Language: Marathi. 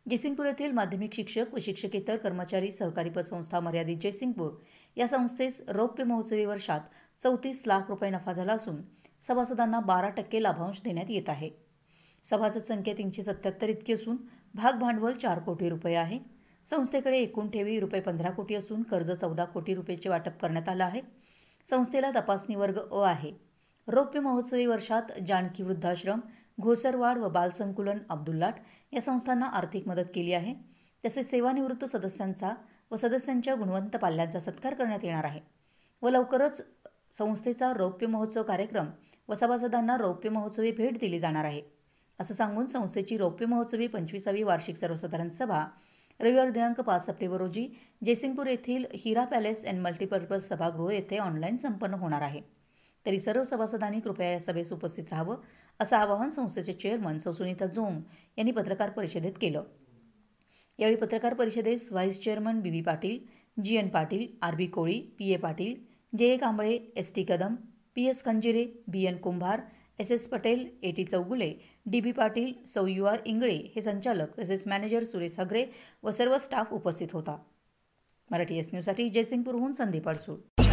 जयसिंगपूर येथील माध्यमिक शिक्षक व शिक्षकेतर कर्मचारी सहकारी पतसंस्था मर्यादित जयसिंगपूर या संस्थेस रौप्य महोत्सवी वर्षात 34 लाख रुपये नफा झाला असून सभासदांना 12% लाभांश देण्यात येत आहे। सभासद संख्या 377 इतकी असून भाग भांडवल 4 कोटी रुपये आहे। संस्थेकडे एकूण ठेवी रुपये 15 कोटी असून कर्ज 14 कोटी रुपयाचे वाटप करण्यात आलं आहे। संस्थेला तपासणी वर्ग अ आहे। रौप्य महोत्सवी वर्षात जानकी वृद्धाश्रम, घोसरवाड व बालसंकुलन अब्दुल्लाट या संस्थांना आर्थिक मदत केली आहे। तसेच सेवानिवृत्त सदस्यांचा व सदस्यांच्या गुणवंत पाल्यांचा सत्कार करण्यात येणार आहे व लवकरच संस्थेचा रौप्य महोत्सव कार्यक्रम व सभासदांना रौप्य महोत्सवी भेट दिली जाणार आहे, असं सांगून संस्थेची रौप्य महोत्सवी 25वी वार्षिक सर्वसाधारण सभा रविवार दिनांक 5 सप्टेंबर रोजी जयसिंगपूर येथील हिरा पॅलेस अँड मल्टीपर्पज सभागृह येथे ऑनलाईन संपन्न होणार आहे। तरी सर्व सभासदांनी कृपया या सभेस उपस्थित राहावं असं आवाहन संस्थेचे चेअरमन सुनीता जोंग यांनी पत्रकार परिषदेत केलं। यावेळी पत्रकार परिषदेस vice chairman B Patil, G Patil, R Koli, P Patil, J Kamble, T Kadam, P Khanjire, B Kumbhar, S Patel, T Chougule, D Patil, सौ इंगळे हे संचालक तसेच मॅनेजर सुरेश हगरे व सर्व स्टाफ उपस्थित होता। मराठी एस न्यूजसाठी जयसिंगपूरहून संदीप अडसूळ।